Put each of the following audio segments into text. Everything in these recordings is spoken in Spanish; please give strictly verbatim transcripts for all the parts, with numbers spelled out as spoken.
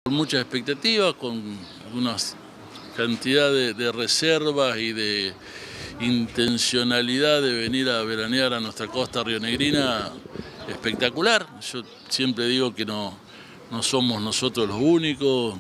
Con muchas expectativas, con una cantidad de, de reservas y de intencionalidad de venir a veranear a nuestra costa rionegrina espectacular. Yo siempre digo que no, no somos nosotros los únicos.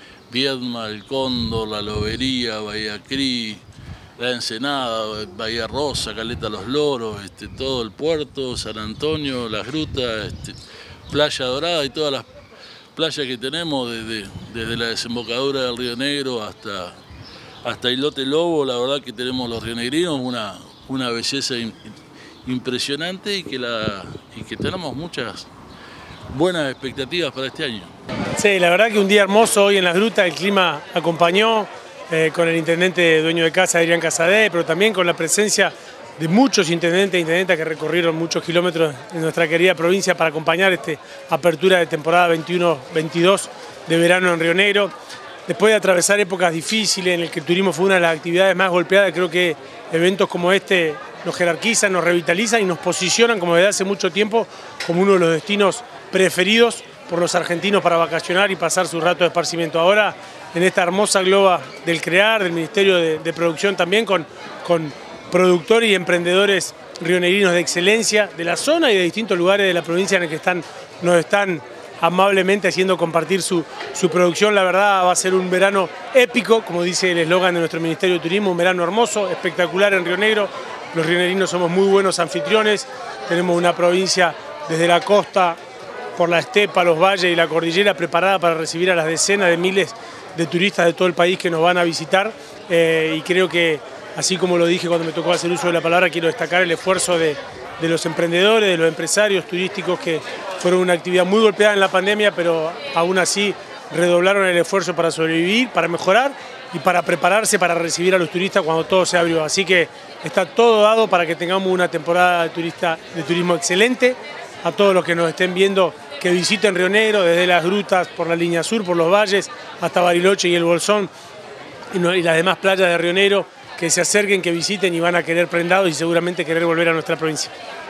Viedma, El Cóndor, La Lobería, Bahía Crí, La Ensenada, Bahía Rosa, Caleta Los Loros, este, todo el puerto, San Antonio, Las Grutas, este, Playa Dorada y todas las playas que tenemos desde, desde la desembocadura del Río Negro hasta, hasta Islote Lobo. La verdad que tenemos los rionegrinos una, una belleza impresionante y que, la, y que tenemos muchas buenas expectativas para este año. Sí, la verdad que un día hermoso hoy en Las Grutas, el clima acompañó eh, con el intendente dueño de casa, Adrián Casadei, pero también con la presencia de muchos intendentes e intendentas que recorrieron muchos kilómetros en nuestra querida provincia para acompañar esta apertura de temporada veintiuno veintidós de verano en Río Negro. Después de atravesar épocas difíciles en las que el turismo fue una de las actividades más golpeadas, creo que eventos como este nos jerarquizan, nos revitalizan y nos posicionan como desde hace mucho tiempo como uno de los destinos preferidos por los argentinos para vacacionar y pasar su rato de esparcimiento. Ahora, en esta hermosa globa del CREAR, del Ministerio de, de Producción también, con, con productores y emprendedores rionegrinos de excelencia de la zona y de distintos lugares de la provincia en el que están, nos están amablemente haciendo compartir su, su producción. La verdad va a ser un verano épico, como dice el eslogan de nuestro Ministerio de Turismo, un verano hermoso, espectacular en Río Negro. Los rionegrinos somos muy buenos anfitriones, tenemos una provincia desde la costa, por la estepa, los valles y la cordillera, preparada para recibir a las decenas de miles de turistas de todo el país que nos van a visitar. Eh, y creo que, así como lo dije cuando me tocó hacer uso de la palabra, quiero destacar el esfuerzo de, de los emprendedores, de los empresarios turísticos que fueron una actividad muy golpeada en la pandemia, pero aún así redoblaron el esfuerzo para sobrevivir, para mejorar y para prepararse para recibir a los turistas cuando todo se abrió. Así que está todo dado para que tengamos una temporada de, turista, de turismo excelente. A todos los que nos estén viendo, que visiten Río Negro, desde Las Grutas, por la línea sur, por los valles, hasta Bariloche y El Bolsón y, no, y las demás playas de Río Negro, que se acerquen, que visiten y van a querer prendados y seguramente querer volver a nuestra provincia.